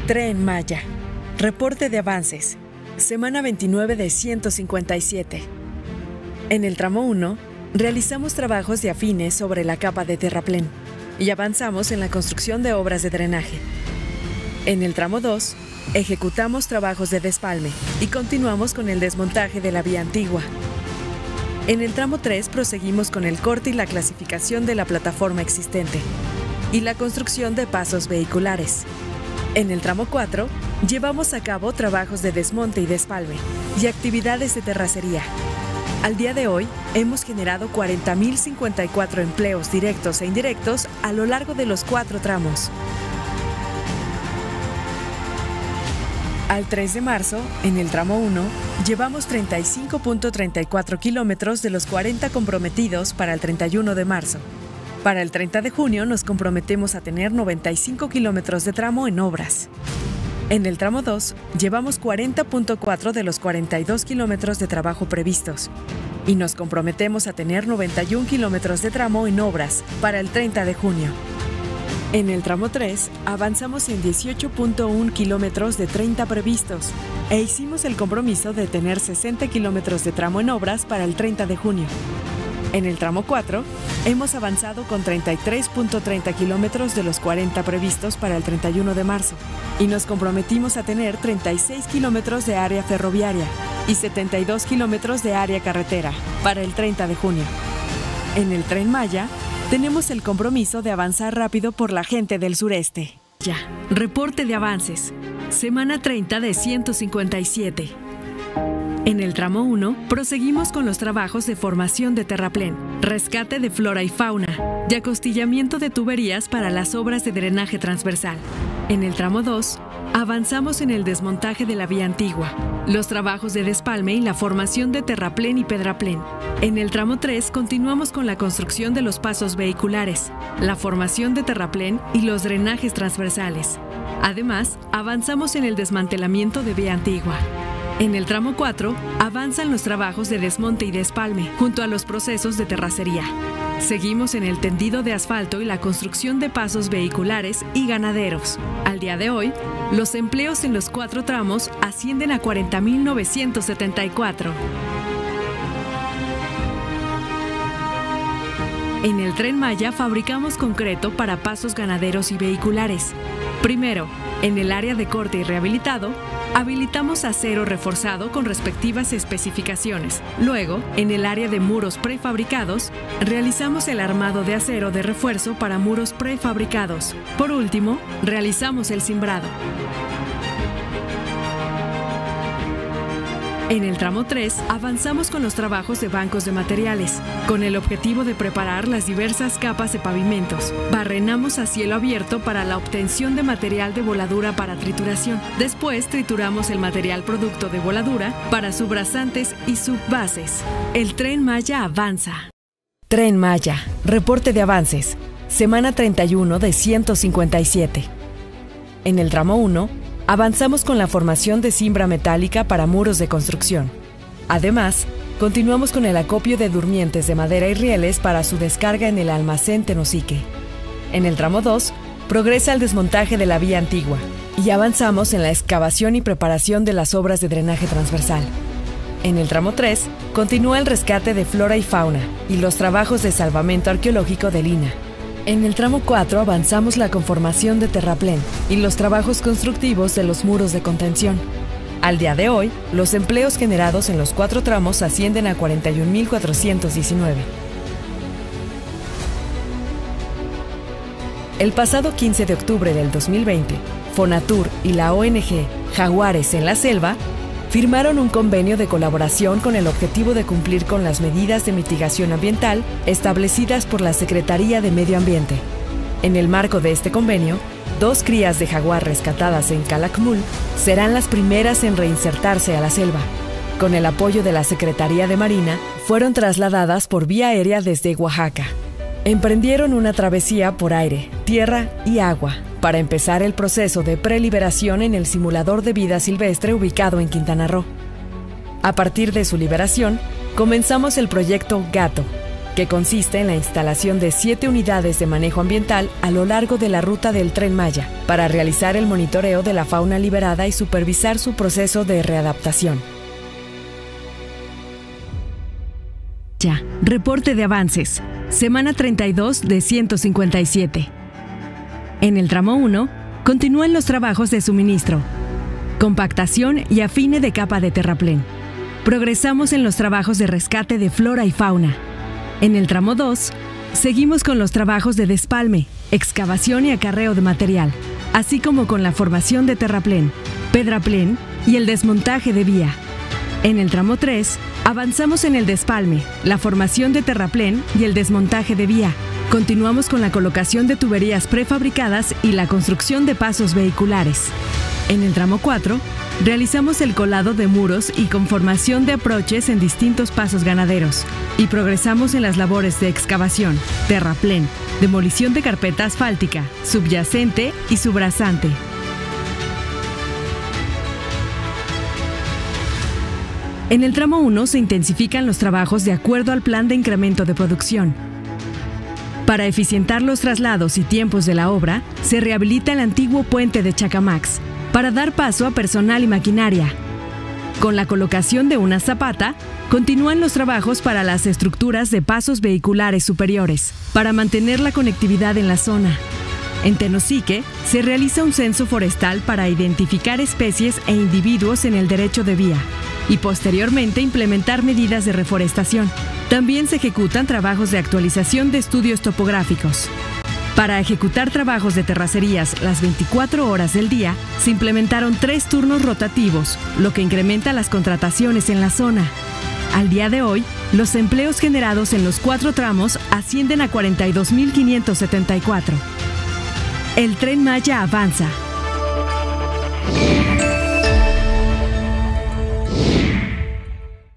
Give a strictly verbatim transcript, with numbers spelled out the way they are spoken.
Tren Maya. Reporte de avances. Semana veintinueve de ciento cincuenta y siete. En el tramo uno, realizamos trabajos de afines sobre la capa de terraplén y avanzamos en la construcción de obras de drenaje. En el tramo dos, ejecutamos trabajos de despalme y continuamos con el desmontaje de la vía antigua. En el tramo tres proseguimos con el corte y la clasificación de la plataforma existente y la construcción de pasos vehiculares. En el tramo cuatro, llevamos a cabo trabajos de desmonte y despalme y actividades de terracería. Al día de hoy, hemos generado cuarenta mil cincuenta y cuatro empleos directos e indirectos a lo largo de los cuatro tramos. Al tres de marzo, en el tramo uno, llevamos treinta y cinco punto treinta y cuatro kilómetros de los cuarenta comprometidos para el treinta y uno de marzo. Para el treinta de junio nos comprometemos a tener noventa y cinco kilómetros de tramo en obras. En el tramo dos, llevamos cuarenta punto cuatro de los cuarenta y dos kilómetros de trabajo previstos y nos comprometemos a tener noventa y un kilómetros de tramo en obras para el treinta de junio. En el tramo tres, avanzamos en dieciocho punto uno kilómetros de treinta previstos e hicimos el compromiso de tener sesenta kilómetros de tramo en obras para el treinta de junio. En el tramo cuatro, hemos avanzado con treinta y tres punto treinta kilómetros de los cuarenta previstos para el treinta y uno de marzo y nos comprometimos a tener treinta y seis kilómetros de área ferroviaria y setenta y dos kilómetros de área carretera para el treinta de junio. En el Tren Maya, tenemos el compromiso de avanzar rápido por la gente del sureste. Ya, reporte de avances. Semana treinta de ciento cincuenta y siete. En el tramo uno, proseguimos con los trabajos de formación de terraplén, rescate de flora y fauna y acostillamiento de tuberías para las obras de drenaje transversal. En el tramo dos, avanzamos en el desmontaje de la vía antigua, los trabajos de despalme y la formación de terraplén y pedraplén. En el tramo tres, continuamos con la construcción de los pasos vehiculares, la formación de terraplén y los drenajes transversales. Además, avanzamos en el desmantelamiento de vía antigua. En el tramo cuatro, avanzan los trabajos de desmonte y despalme, junto a los procesos de terracería. Seguimos en el tendido de asfalto y la construcción de pasos vehiculares y ganaderos. Al día de hoy, los empleos en los cuatro tramos ascienden a cuarenta mil novecientos setenta y cuatro. En el Tren Maya fabricamos concreto para pasos ganaderos y vehiculares. Primero, en el área de corte y rehabilitado, habilitamos acero reforzado con respectivas especificaciones. Luego, en el área de muros prefabricados, realizamos el armado de acero de refuerzo para muros prefabricados. Por último, realizamos el cimbrado. En el tramo tres, avanzamos con los trabajos de bancos de materiales, con el objetivo de preparar las diversas capas de pavimentos. Barrenamos a cielo abierto para la obtención de material de voladura para trituración. Después trituramos el material producto de voladura para subrasantes y subbases. El Tren Maya avanza. Tren Maya, reporte de avances. Semana treinta y uno de ciento cincuenta y siete. En el tramo uno, avanzamos con la formación de cimbra metálica para muros de construcción. Además, continuamos con el acopio de durmientes de madera y rieles para su descarga en el almacén Tenosique. En el tramo dos, progresa el desmontaje de la vía antigua y avanzamos en la excavación y preparación de las obras de drenaje transversal. En el tramo tres, continúa el rescate de flora y fauna y los trabajos de salvamento arqueológico de Lina. En el tramo cuatro avanzamos la conformación de terraplén y los trabajos constructivos de los muros de contención. Al día de hoy, los empleos generados en los cuatro tramos ascienden a cuarenta y un mil cuatrocientos diecinueve. El pasado quince de octubre del dos mil veinte, Fonatur y la O N G Jaguares en la Selva firmaron un convenio de colaboración con el objetivo de cumplir con las medidas de mitigación ambiental establecidas por la Secretaría de Medio Ambiente. En el marco de este convenio, dos crías de jaguar rescatadas en Calakmul serán las primeras en reinsertarse a la selva. Con el apoyo de la Secretaría de Marina, fueron trasladadas por vía aérea desde Oaxaca. Emprendieron una travesía por aire, tierra y agua para empezar el proceso de preliberación en el simulador de vida silvestre ubicado en Quintana Roo. A partir de su liberación, comenzamos el proyecto Gato, que consiste en la instalación de siete unidades de manejo ambiental a lo largo de la ruta del Tren Maya, para realizar el monitoreo de la fauna liberada y supervisar su proceso de readaptación. Ya, reporte de avances. Semana treinta y dos de ciento cincuenta y siete. En el tramo uno, continúan los trabajos de suministro, compactación y afine de capa de terraplén. Progresamos en los trabajos de rescate de flora y fauna. En el tramo dos, seguimos con los trabajos de despalme, excavación y acarreo de material, así como con la formación de terraplén, pedraplén y el desmontaje de vía. En el tramo tres, avanzamos en el despalme, la formación de terraplén y el desmontaje de vía. Continuamos con la colocación de tuberías prefabricadas y la construcción de pasos vehiculares. En el tramo cuatro, realizamos el colado de muros y conformación de aproches en distintos pasos ganaderos y progresamos en las labores de excavación, terraplén, demolición de carpeta asfáltica, subyacente y subrasante. En el tramo uno se intensifican los trabajos de acuerdo al plan de incremento de producción. Para eficientar los traslados y tiempos de la obra, se rehabilita el antiguo puente de Chacamax, para dar paso a personal y maquinaria. Con la colocación de una zapata, continúan los trabajos para las estructuras de pasos vehiculares superiores, para mantener la conectividad en la zona. En Tenosique, se realiza un censo forestal para identificar especies e individuos en el derecho de vía y posteriormente implementar medidas de reforestación. También se ejecutan trabajos de actualización de estudios topográficos. Para ejecutar trabajos de terracerías las veinticuatro horas del día, se implementaron tres turnos rotativos, lo que incrementa las contrataciones en la zona. Al día de hoy, los empleos generados en los cuatro tramos ascienden a cuarenta y dos mil quinientos setenta y cuatro. El Tren Maya avanza.